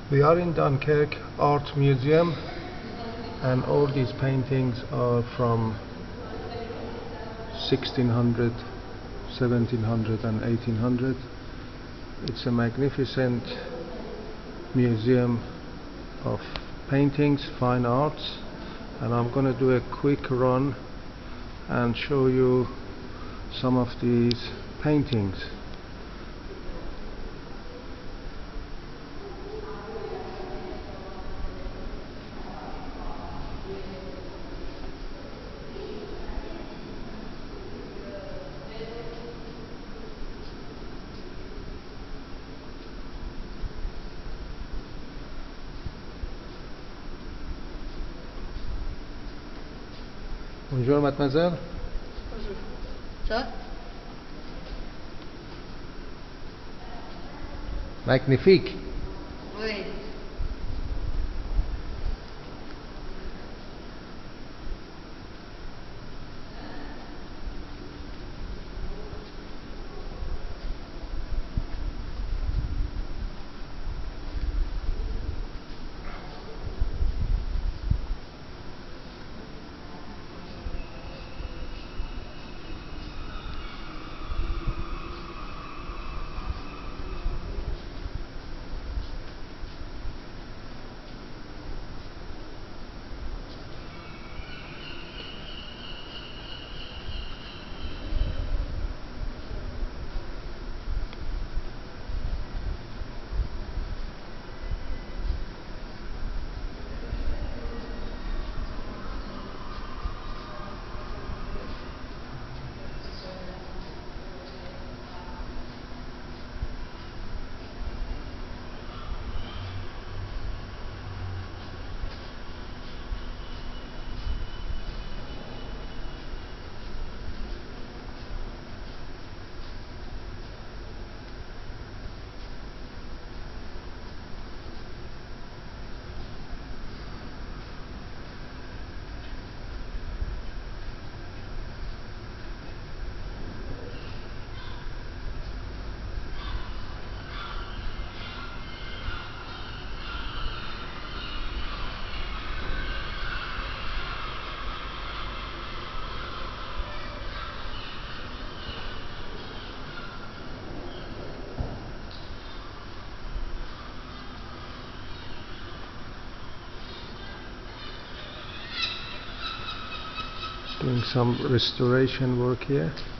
We are in Dunkerque Art Museum, and all these paintings are from 1600, 1700 and 1800. It's a magnificent museum of paintings, fine arts, and I'm going to do a quick run and show you some of these paintings. Bonjour mademoiselle. Bonjour. Ça? Magnifique. Oui. Doing some restoration work here.